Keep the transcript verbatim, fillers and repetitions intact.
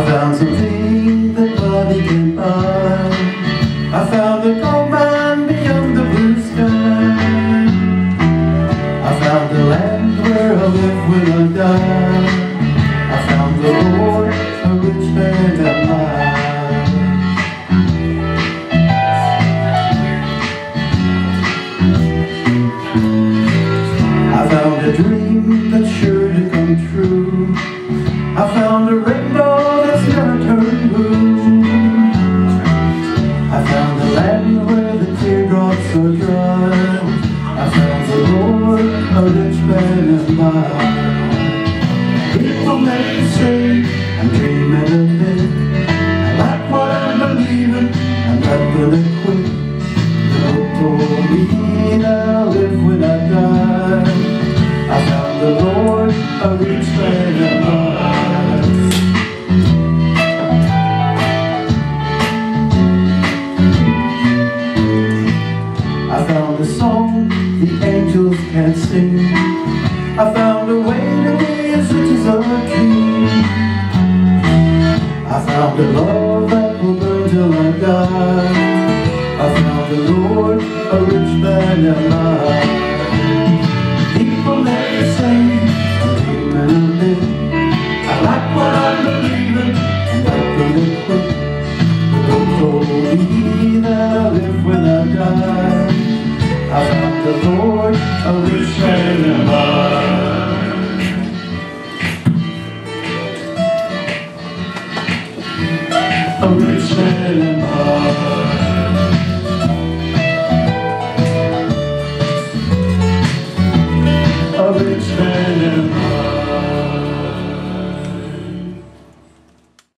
I found something that money can buy. I found a gold mine beyond the blue sky. I found the land where I live when I die. I found the Lord, a rich man am I. I found a dream that's sure to come true. I found a rainbow that's never turned blue. I found a land where the teardrops are dry. I found the Lord, a rich man am I. People may say I'm dreaming a bit. I like what I'm believing, I'm not gonna quit. The Lord told me that I'll live when I die. I found the Lord, a rich man am I. I found a song the angels can't sing. I found a way to be as rich as a king. I found a love that will burn till I die. I found the Lord, a rich man am I. People may say I'm dreaming a bit. I like what I'm believing, and I'm gonna quit. The Lord told me that I'll live when I die. I found the Lord, a rich man am I. A rich man am I.